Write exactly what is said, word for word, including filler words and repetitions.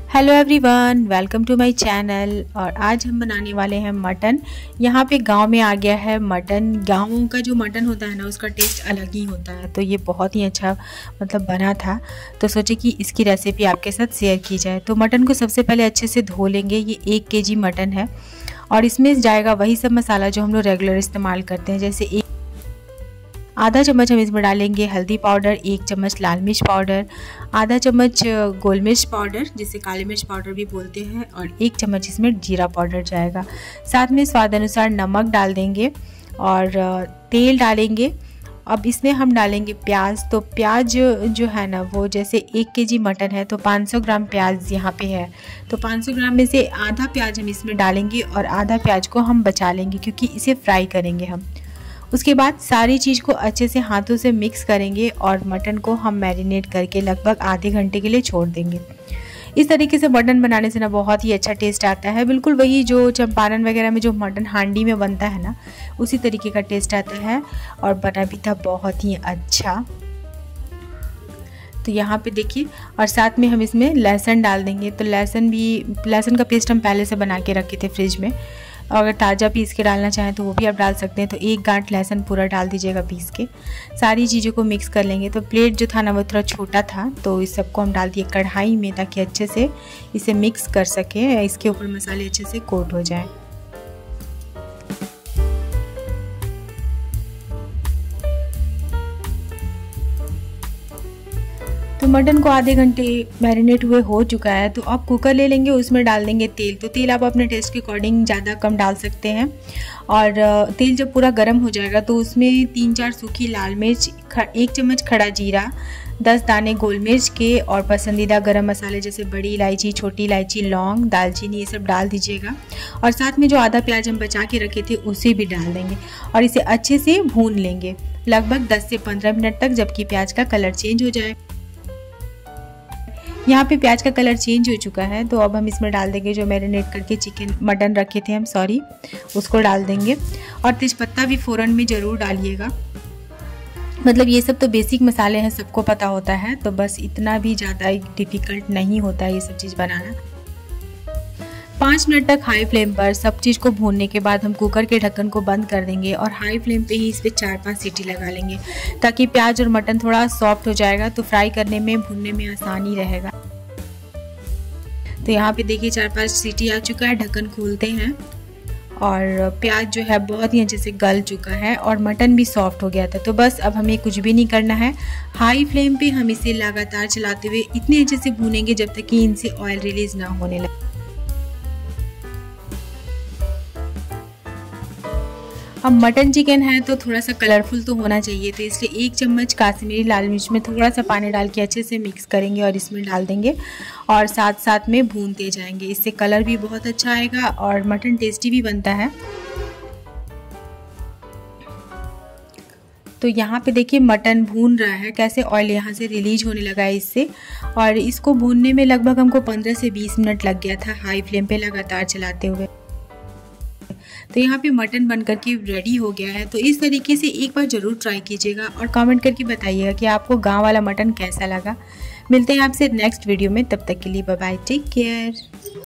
Hello everyone, welcome to my channel. और आज हम बनाने वाले हैं मटन। यहाँ पे गांव में आ गया है मटन। गाँव का जो मटन होता है ना, उसका टेस्ट अलग ही होता है। तो ये बहुत ही अच्छा मतलब बना था, तो सोचे कि इसकी रेसिपी आपके साथ शेयर की जाए। तो मटन को सबसे पहले अच्छे से धो लेंगे। ये एक केजी मटन है और इसमें जाएगा वही सब मसाला जो हम लोग रेगुलर इस्तेमाल करते हैं। जैसे एक आधा चम्मच हम इसमें डालेंगे हल्दी पाउडर, एक चम्मच लाल मिर्च पाउडर, आधा चम्मच गोल मिर्च पाउडर जिसे काली मिर्च पाउडर भी बोलते हैं, और एक चम्मच इसमें जीरा पाउडर जाएगा। साथ में स्वाद अनुसार नमक डाल देंगे और तेल डालेंगे। अब इसमें हम डालेंगे प्याज। तो प्याज जो है ना, वो जैसे एक केजी मटन है तो पाँच सौ ग्राम प्याज यहाँ पे है। तो पाँच सौ ग्राम में से आधा प्याज हम इसमें डालेंगे और आधा प्याज को हम बचा लेंगे क्योंकि इसे फ्राई करेंगे हम। उसके बाद सारी चीज़ को अच्छे से हाथों से मिक्स करेंगे और मटन को हम मैरिनेट करके लगभग आधे घंटे के लिए छोड़ देंगे। इस तरीके से मटन बनाने से ना बहुत ही अच्छा टेस्ट आता है। बिल्कुल वही जो चंपारण वगैरह में जो मटन हांडी में बनता है ना, उसी तरीके का टेस्ट आता है और बना भी था बहुत ही अच्छा। तो यहाँ पे देखिए, और साथ में हम इसमें लहसुन डाल देंगे। तो लहसुन भी लहसुन का पेस्ट हम पहले से बना के रखे थे फ्रिज में। अगर ताज़ा पीस के डालना चाहें तो वो भी आप डाल सकते हैं। तो एक गांठ लहसुन पूरा डाल दीजिएगा पीस के। सारी चीज़ों को मिक्स कर लेंगे। तो प्लेट जो था ना, वो थोड़ा छोटा था, तो इस सबको हम डाल दिए कढ़ाई में ताकि अच्छे से इसे मिक्स कर सकें, इसके ऊपर मसाले अच्छे से कोट हो जाए। तो मटन को आधे घंटे मैरिनेट हुए हो चुका है। तो आप कुकर ले लेंगे, उसमें डाल देंगे तेल। तो तेल आप अपने टेस्ट के अकॉर्डिंग ज़्यादा कम डाल सकते हैं। और तेल जब पूरा गर्म हो जाएगा तो उसमें तीन चार सूखी लाल मिर्च, एक चम्मच खड़ा जीरा, दस दाने गोल मिर्च के और पसंदीदा गरम मसाले जैसे बड़ी इलायची, छोटी इलायची, लौंग, दालचीनी, ये सब डाल दीजिएगा। और साथ में जो आधा प्याज हम बचा के रखे थे उसे भी डाल देंगे और इसे अच्छे से भून लेंगे लगभग दस से पंद्रह मिनट तक, जबकि प्याज का कलर चेंज हो जाए। यहाँ पे प्याज का कलर चेंज हो चुका है। तो अब हम इसमें डाल देंगे जो मैरिनेट करके चिकन मटन रखे थे हम, सॉरी, उसको डाल देंगे। और तेजपत्ता भी फ़ौरन में ज़रूर डालिएगा। मतलब ये सब तो बेसिक मसाले हैं, सबको पता होता है। तो बस इतना भी ज़्यादा डिफ़िकल्ट नहीं होता है ये सब चीज़ बनाना। पाँच मिनट तक हाई फ्लेम पर सब चीज़ को भूनने के बाद हम कुकर के ढक्कन को बंद कर देंगे और हाई फ्लेम पे ही इस पर चार पांच सीटी लगा लेंगे ताकि प्याज और मटन थोड़ा सॉफ्ट हो जाएगा। तो फ्राई करने में, भूनने में आसानी रहेगा। तो यहाँ पे देखिए चार पांच सीटी आ चुका है। ढक्कन खोलते हैं और प्याज जो है बहुत ही अच्छे से गल चुका है और मटन भी सॉफ्ट हो गया था। तो बस अब हमें कुछ भी नहीं करना है। हाई फ्लेम पे हम इसे लगातार चलाते हुए इतने अच्छे से भूनेंगे जब तक कि इनसे ऑयल रिलीज ना होने लगे। अब मटन चिकन है तो थोड़ा सा कलरफुल तो होना चाहिए, तो इसलिए एक चम्मच काश्मीरी लाल मिर्च में थोड़ा सा पानी डाल के अच्छे से मिक्स करेंगे और इसमें डाल देंगे और साथ साथ में भूनते जाएंगे। इससे कलर भी बहुत अच्छा आएगा और मटन टेस्टी भी बनता है। तो यहाँ पे देखिए मटन भून रहा है, कैसे ऑयल यहाँ से रिलीज होने लगा है इससे। और इसको भूनने में लगभग हमको पंद्रह से बीस मिनट लग गया था हाई फ्लेम पे लगातार चलाते हुए। तो यहाँ पे मटन बनकर के रेडी हो गया है। तो इस तरीके से एक बार ज़रूर ट्राई कीजिएगा और कमेंट करके बताइएगा कि आपको गांव वाला मटन कैसा लगा। मिलते हैं आपसे नेक्स्ट वीडियो में, तब तक के लिए बाय बाय, टेक केयर।